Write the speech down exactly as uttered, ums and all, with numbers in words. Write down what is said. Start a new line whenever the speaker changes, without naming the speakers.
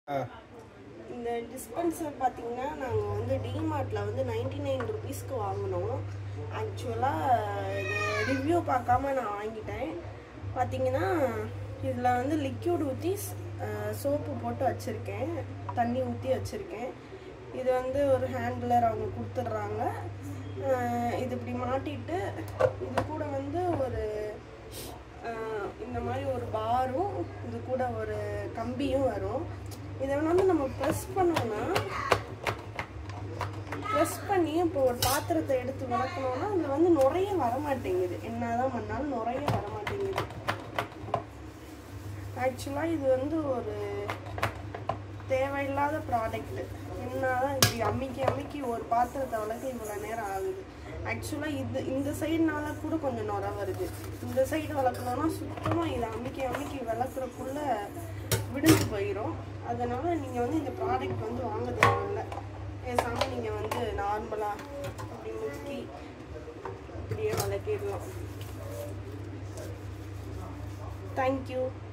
இந்த டிஸ்பென்சர் பார்த்தீங்கன்னா நாங்கள் வந்து டிமார்ட்டில் வந்து நைன்டி நைன் ருபீஸ்க்கு வாங்கினோம். ஆக்சுவலாக இது ரிவ்யூ பார்க்காம நான் வாங்கிட்டேன். பார்த்தீங்கன்னா இதில் வந்து லிக்யூட் ஊற்றி சோப்பு போட்டு வச்சுருக்கேன், தண்ணி ஊற்றி வச்சுருக்கேன். இது வந்து ஒரு ஹேண்ட்லர் அவங்க கொடுத்துட்றாங்க. இது இப்படி மாட்டிட்டு இது கூட வந்து ஒரு இந்த மாதிரி ஒரு பாரும் இது கூட ஒரு கம்பியும் வரும். இதை வந்து நம்ம ப்ரெஸ் பண்ணோம்னா ப்ரெஸ் பண்ணி இப்போ ஒரு பாத்திரத்தை எடுத்து வளர்க்கணும்னா அதில் வந்து நுரைய வரமாட்டேங்குது. என்னதான் பண்ணாலும் நுரைய வரமாட்டேங்குது. ஆக்சுவலாக இது வந்து ஒரு தேவையில்லாத ப்ராடக்ட். என்னதான் இப்படி அம்மிக்கி அம்மிக்கி ஒரு பாத்திரத்தை வளர்க்க இவ்வளோ நேரம் ஆகுது. ஆக்சுவலாக இது இந்த சைடுனால கூட கொஞ்சம் நுரை வருது. இந்த சைடு வளர்க்கணும்னா சுத்தமாக இதை அம்மிக்கி அம்மிக்கி வளர்க்குறக்குள்ள விடுஞ்சு போயிடும். அதனால் நீங்கள் வந்து இந்த ப்ராடக்ட் வந்து வாங்க தேவையில்லை. பேசாமல் நீங்கள் வந்து நார்மலாக அப்படி முக்கி அப்படியே வளர்க்கிடலாம். தேங்க்யூ.